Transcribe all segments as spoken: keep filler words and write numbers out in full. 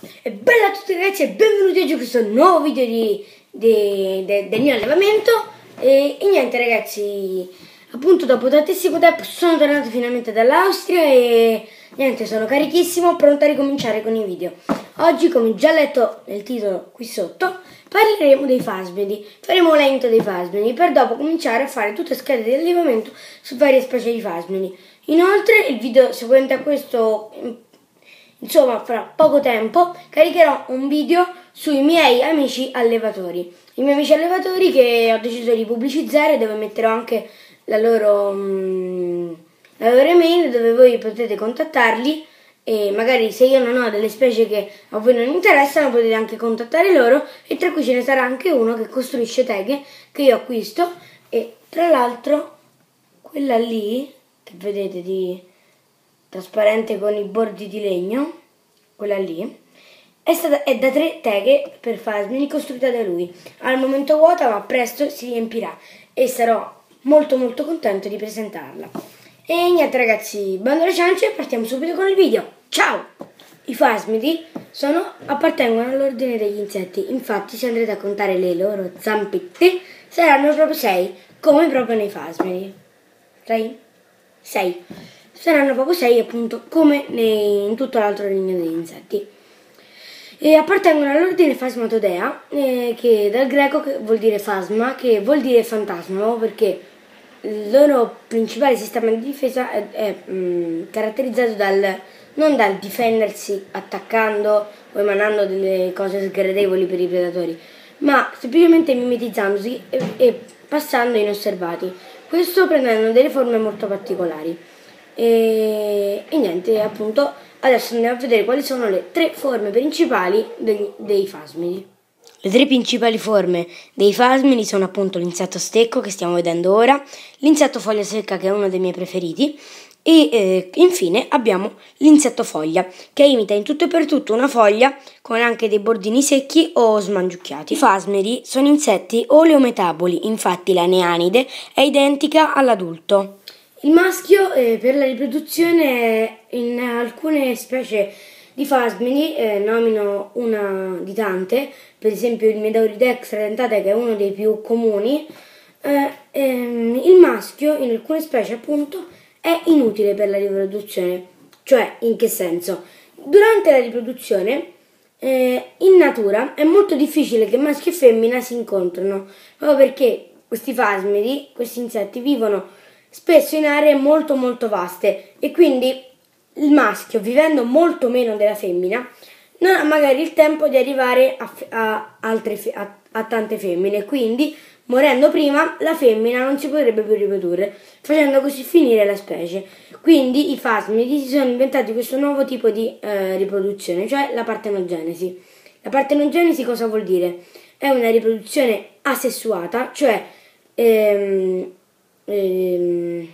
E bella a tutti ragazzi e benvenuti oggi a questo nuovo video di, di, de, del mio allevamento. E, e niente ragazzi, appunto dopo tantissimo tempo sono tornato finalmente dall'Austria e niente, sono carichissimo, pronto a ricominciare con i video. Oggi, come già letto nel titolo qui sotto, parleremo dei fasmidi. Faremo un elenco dei fasmidi per dopo cominciare a fare tutte schede di allevamento su varie specie di fasmidi. Inoltre il video seguente a questo, insomma fra poco tempo, caricherò un video sui miei amici allevatori. I miei amici allevatori che ho deciso di pubblicizzare, dove metterò anche la loro, mh, la loro email, dove voi potete contattarli e magari se io non ho delle specie che a voi non interessano potete anche contattare loro, e tra cui ce ne sarà anche uno che costruisce teghe che io acquisto. E tra l'altro quella lì che vedete di trasparente con i bordi di legno, quella lì è, stata, è da tre teghe per fasmini costruita da lui. Al momento vuota, ma presto si riempirà e sarò molto molto contento di presentarla. E niente ragazzi, bando alle ciance, partiamo subito con il video. Ciao! I fasmidi sono, appartengono all'ordine degli insetti, infatti se andrete a contare le loro zampette saranno proprio sei, come proprio nei fasmidi. sei? sei. Saranno proprio sei appunto come nei, in tutto l'altro regno degli insetti. E appartengono all'ordine Phasmatodea, eh, che dal greco che vuol dire phasma, che vuol dire fantasma, perché il loro principale sistema di difesa è, è mh, caratterizzato dal, non dal difendersi attaccando o emanando delle cose sgradevoli per i predatori, ma semplicemente mimetizzandosi e, e passando inosservati. Questo prendendo delle forme molto particolari. E, e niente, appunto, adesso andiamo a vedere quali sono le tre forme principali dei, dei fasmidi. Le tre principali forme dei fasmidi sono appunto l'insetto stecco che stiamo vedendo ora, l'insetto foglia secca che è uno dei miei preferiti e eh, infine abbiamo l'insetto foglia che imita in tutto e per tutto una foglia con anche dei bordini secchi o smangiucchiati. I fasmidi sono insetti oleometaboli, infatti la neanide è identica all'adulto. Il maschio eh, per la riproduzione in alcune specie di fasmidi, eh, nomino una di tante, per esempio il Medauridex redentate che è uno dei più comuni, eh, ehm, il maschio in alcune specie appunto è inutile per la riproduzione. Cioè, in che senso? Durante la riproduzione eh, in natura è molto difficile che maschio e femmina si incontrino, proprio perché questi fasmidi, questi insetti vivono spesso in aree molto molto vaste e quindi il maschio, vivendo molto meno della femmina, non ha magari il tempo di arrivare a, a, altre, a, a tante femmine, quindi morendo prima la femmina non si potrebbe più riprodurre, facendo così finire la specie. Quindi i fasmidi si sono inventati questo nuovo tipo di eh, riproduzione, cioè la partenogenesi. La partenogenesi cosa vuol dire? È una riproduzione asessuata, cioè ehm, ehm,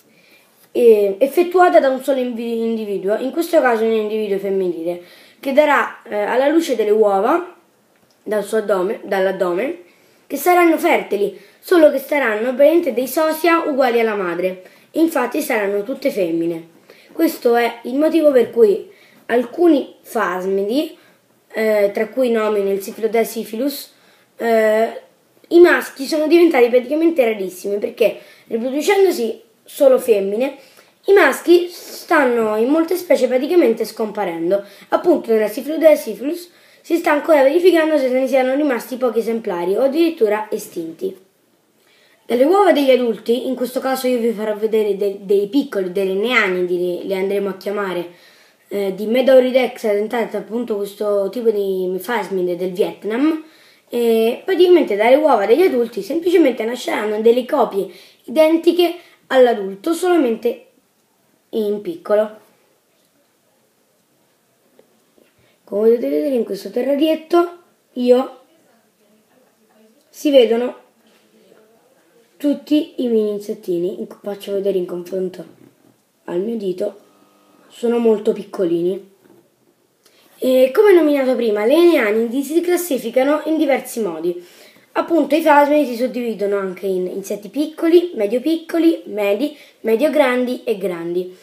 effettuata da un solo individuo, in questo caso un individuo femminile, che darà eh, alla luce delle uova dal suo addome, dall'addome, che saranno fertili, solo che saranno praticamente dei sosia uguali alla madre, infatti saranno tutte femmine. Questo è il motivo per cui alcuni fasmidi, eh, tra cui nomino il Syphilodes syphilus, eh, i maschi sono diventati praticamente rarissimi, perché riproducendosi solo femmine, i maschi stanno in molte specie praticamente scomparendo. Appunto nella Syphilodes syphilus si sta ancora verificando se ne siano rimasti pochi esemplari o addirittura estinti. Dalle uova degli adulti, in questo caso io vi farò vedere dei, dei piccoli, delle neanidi, le andremo a chiamare, eh, di Medauridex redentate, appunto questo tipo di fasmide del Vietnam, e praticamente dalle uova degli adulti semplicemente nasceranno delle copie identiche all'adulto, solamente in piccolo. Come potete vedere in questo terrarietto io si vedono tutti i mini insettini. Faccio vedere in confronto al mio dito, sono molto piccolini. E come nominato prima, le neanidi si classificano in diversi modi. Appunto i fasmidi si suddividono anche in insetti piccoli, medio piccoli, medi, medio grandi e grandi.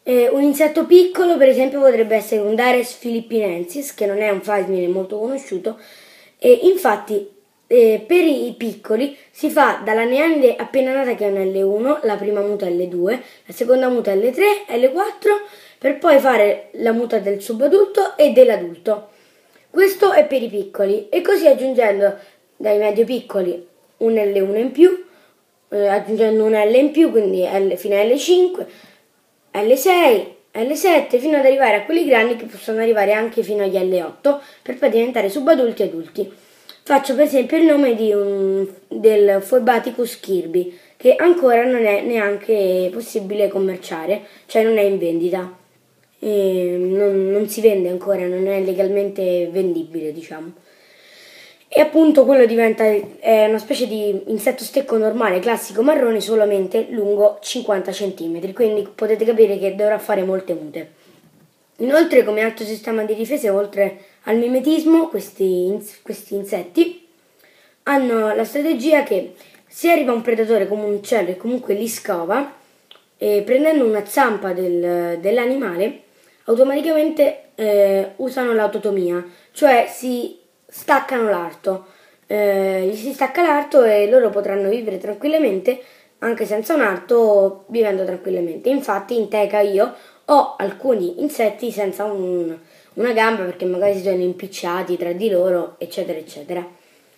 Eh, un insetto piccolo, per esempio, potrebbe essere un Dares philippinensis, che non è un phasmide molto conosciuto, e infatti eh, per i piccoli si fa dalla neanide appena nata, che è un elle uno, la prima muta elle due, la seconda muta elle tre, elle quattro, per poi fare la muta del subadulto e dell'adulto. Questo è per i piccoli, e così aggiungendo dai medio piccoli un elle uno in più, eh, aggiungendo un L in più, quindi L fino a elle cinque, elle sei, elle sette, fino ad arrivare a quelli grandi che possono arrivare anche fino agli elle otto, per poi diventare subadulti e adulti. Faccio per esempio il nome di un, del Phoebaticus kirby, che ancora non è neanche possibile commerciare, cioè non è in vendita. E non, non si vende ancora, non è legalmente vendibile, diciamo. E appunto quello diventa è una specie di insetto stecco normale, classico marrone, solamente lungo cinquanta centimetri, quindi potete capire che dovrà fare molte mute. Inoltre, come altro sistema di difesa, oltre al mimetismo, questi, questi insetti hanno la strategia che se arriva un predatore come un uccello e comunque li scova, e prendendo una zampa del, dell'animale, automaticamente eh, usano l'autotomia, cioè si staccano l'arto, eh, gli si stacca l'arto e loro potranno vivere tranquillamente anche senza un arto, vivendo tranquillamente. Infatti in teca io ho alcuni insetti senza un, una gamba, perché magari si sono impicciati tra di loro, eccetera eccetera.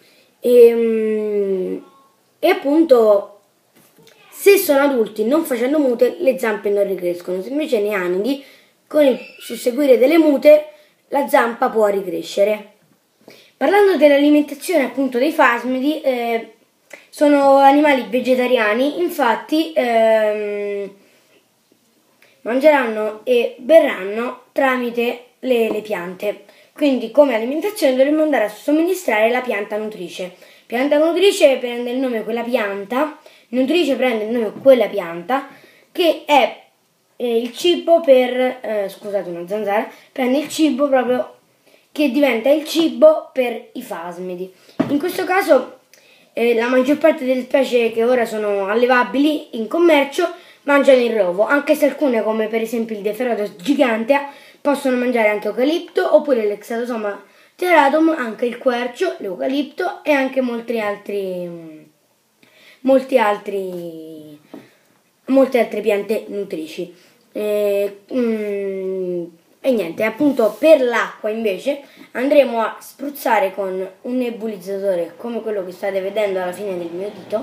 E, e appunto, se sono adulti non facendo mute, le zampe non ricrescono. Se invece ne anidi, con il susseguire delle mute, la zampa può ricrescere. Parlando dell'alimentazione appunto dei phasmidi, eh, sono animali vegetariani, infatti ehm, mangeranno e berranno tramite le, le piante. Quindi come alimentazione dovremmo andare a somministrare la pianta nutrice. Pianta nutrice prende il nome quella pianta, nutrice prende il nome quella pianta, che è eh, il cibo per, eh, scusate una zanzara, prende il cibo proprio che diventa il cibo per i phasmidi. In questo caso eh, la maggior parte delle specie che ora sono allevabili in commercio mangiano il rovo, anche se alcune, come per esempio il Deferotus gigantea, possono mangiare anche eucalipto, oppure l'Exatosoma teratum, anche il quercio, l'eucalipto e anche molti altri, molti altri, molte altre piante nutrici. E, mm, e niente, appunto per l'acqua invece andremo a spruzzare con un nebulizzatore come quello che state vedendo alla fine del mio dito,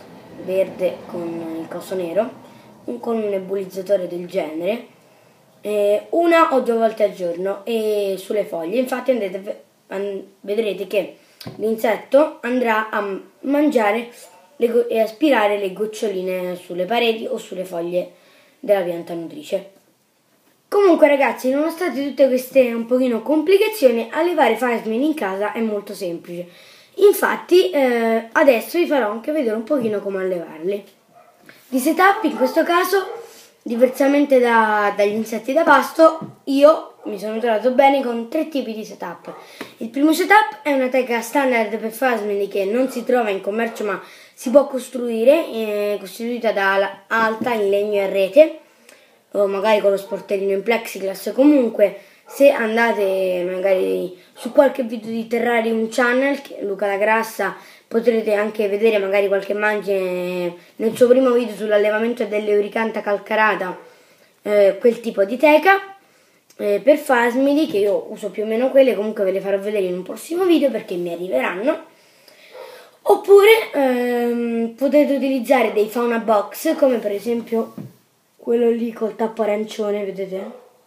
verde con il coso nero, con un nebulizzatore del genere, eh, una o due volte al giorno e sulle foglie. Infatti andrete, and, vedrete che l'insetto andrà a mangiare le, e aspirare le goccioline sulle pareti o sulle foglie della pianta nutrice. Comunque ragazzi, nonostante tutte queste un pochino complicazioni, allevare phasmidi in casa è molto semplice. Infatti eh, adesso vi farò anche vedere un pochino come allevarli. Di setup in questo caso, diversamente da, dagli insetti da pasto, io mi sono trovato bene con tre tipi di setup. Il primo setup è una teca standard per phasmidi che non si trova in commercio ma si può costruire, eh, costituita da ala alta in legno e rete, o magari con lo sportellino in plexiglass. Comunque se andate magari su qualche video di Terrarium Channel, Luca La Grassa, potrete anche vedere magari qualche immagine nel suo primo video sull'allevamento dell'Euricanta calcarata, eh, quel tipo di teca eh, per phasmidi, che io uso più o meno quelle. Comunque ve le farò vedere in un prossimo video perché mi arriveranno. Oppure ehm, potete utilizzare dei fauna box, come per esempio quello lì col tappo arancione, vedete?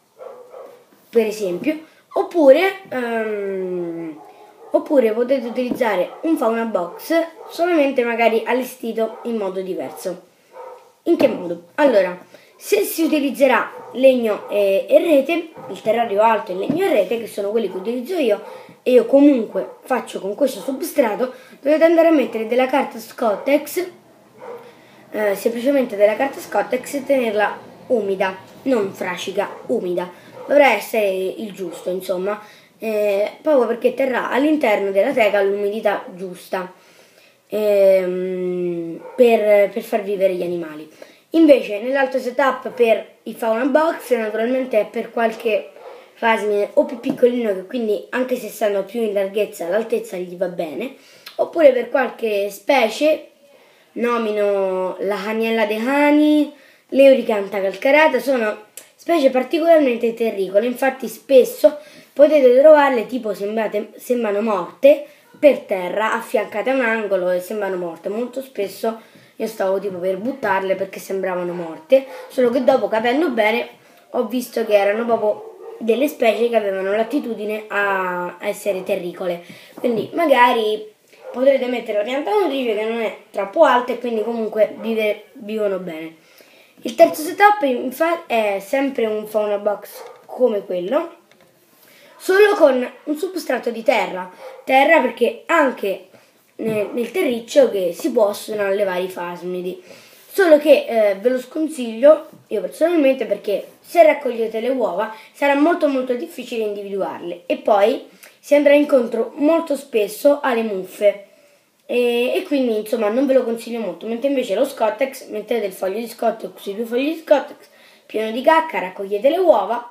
Per esempio. Oppure, um, oppure potete utilizzare un fauna box solamente magari allestito in modo diverso. In che modo? Allora, se si utilizzerà legno e, e rete, il terrario alto e legno e rete, che sono quelli che utilizzo io, e io comunque faccio con questo substrato, dovete andare a mettere della carta Scottex, eh, semplicemente della carta Scottex, e tenerla umida, non frascica, umida. Dovrà essere il giusto, insomma, eh, proprio perché terrà all'interno della teca l'umidità giusta ehm, per, per far vivere gli animali. Invece nell'altro setup per i fauna box naturalmente è per qualche fasmine o più piccolino, che quindi anche se stanno più in larghezza l'altezza gli va bene, oppure per qualche specie, nomino la Haniella de Hani, l'Euricantha calcarata, sono specie particolarmente terricole, infatti spesso potete trovarle tipo sembrate, sembrano morte per terra, affiancate a un angolo e sembrano morte. Molto spesso io stavo tipo per buttarle perché sembravano morte, solo che dopo, capendo bene, ho visto che erano proprio delle specie che avevano l'attitudine a essere terricole. Quindi magari potrete mettere la pianta nutrice che non è troppo alta e quindi comunque vive, vivono bene. Il terzo setup infatti è sempre un fauna box come quello, solo con un substrato di terra. Terra perché anche nel, nel terriccio che si possono allevare i fasmidi. Solo che eh, ve lo sconsiglio io personalmente, perché se raccogliete le uova sarà molto molto difficile individuarle e poi si andrà incontro molto spesso alle muffe e, e quindi insomma non ve lo consiglio molto. Mentre invece lo Scottex, mettete il foglio di Scottex sui due fogli di Scottex pieno di cacca, raccogliete le uova,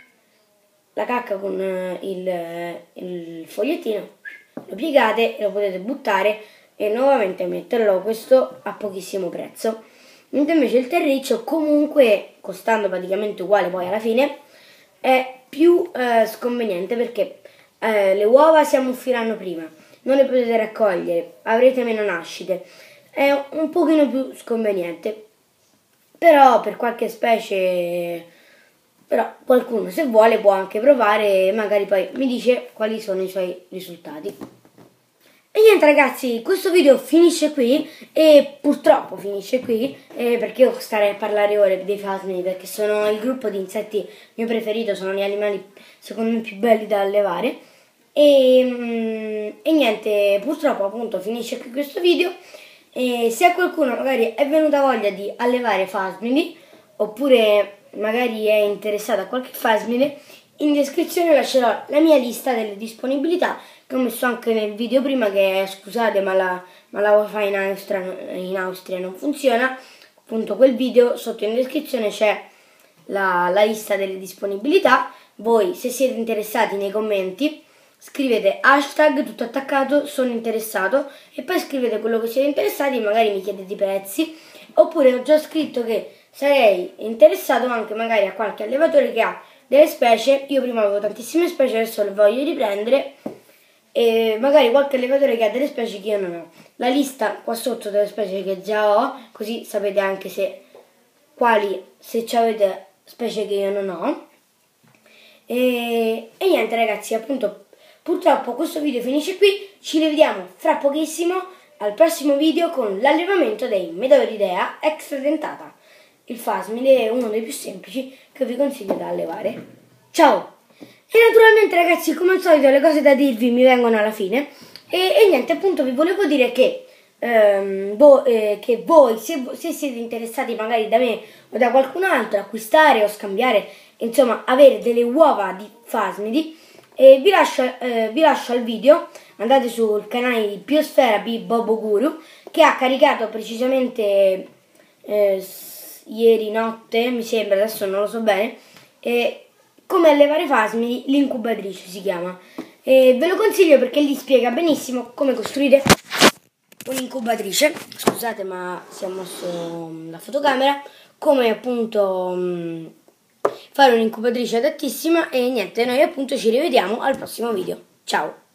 la cacca con eh, il, il fogliettino, lo piegate e lo potete buttare e nuovamente metterlo, questo a pochissimo prezzo. Mentre invece il terriccio, comunque costando praticamente uguale poi alla fine, è più eh, sconveniente perché eh, le uova si ammuffiranno prima, non le potete raccogliere, avrete meno nascite, è un pochino più sconveniente. Però per qualche specie, però qualcuno se vuole può anche provare e magari poi mi dice quali sono i suoi risultati. E niente ragazzi, questo video finisce qui e purtroppo finisce qui eh, perché io starei a parlare ore dei fasmidi, perché sono il gruppo di insetti mio preferito, sono gli animali secondo me più belli da allevare e, mm, e niente, purtroppo appunto finisce qui questo video. E se a qualcuno magari è venuta voglia di allevare fasmidi oppure magari è interessato a qualche fasmide, in descrizione lascerò la mia lista delle disponibilità che ho messo anche nel video prima, che scusate ma la, ma la wifi in Austria, in Austria non funziona. Appunto quel video sotto in descrizione c'è la, la lista delle disponibilità. Voi se siete interessati nei commenti scrivete hashtag tutto attaccato sono interessato e poi scrivete quello che siete interessati, magari mi chiedete i prezzi, oppure ho già scritto che sarei interessato anche magari a qualche allevatore che ha delle specie. Io prima avevo tantissime specie, adesso le voglio riprendere e magari qualche allevatore che ha delle specie che io non ho. La lista qua sotto delle specie che già ho, così sapete anche se quali, se avete specie che io non ho. E, e niente ragazzi, appunto purtroppo questo video finisce qui, ci rivediamo fra pochissimo al prossimo video con l'allevamento dei Medoridea extradentata. Il fasmide è uno dei più semplici che vi consiglio da allevare. Ciao! E naturalmente ragazzi, come al solito le cose da dirvi mi vengono alla fine e, e niente, appunto vi volevo dire che, ehm, vo, eh, che voi se, se siete interessati magari da me o da qualcun altro acquistare o scambiare, insomma avere delle uova di fasmidi, e vi lascio, eh, vi lascio al video, andate sul canale di Biosfera B Bobo Guru che ha caricato precisamente eh, ieri notte mi sembra, adesso non lo so bene, eh, come allevare fasmidi, l'incubatrice si chiama, e ve lo consiglio perché lì spiega benissimo come costruire un'incubatrice. Scusate ma si è mosso la fotocamera, come appunto mh, fare un'incubatrice adattissima. E niente, noi appunto ci rivediamo al prossimo video. Ciao!